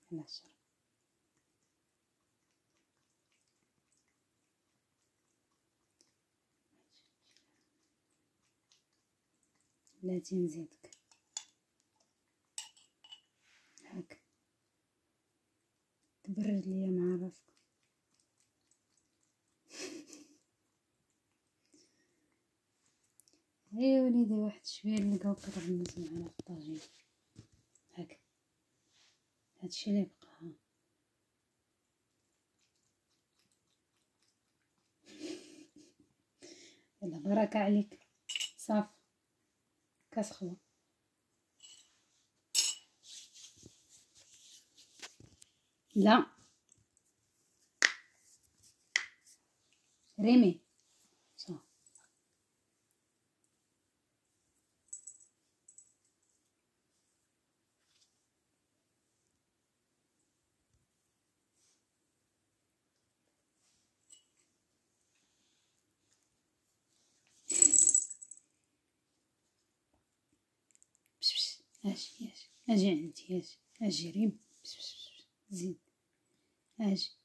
على 10. بلاتي نزيدك هاك تبرد ليا مع راسك. يا وليدي واحد شويه نلقاو كتغمس معنا في الطاجين هاك. هادشي اللي بقى. ها يلا بركه عليك. صافي كاس خوا. لا ريمي صافي. اجي عندي اجي ريم. زيد اجي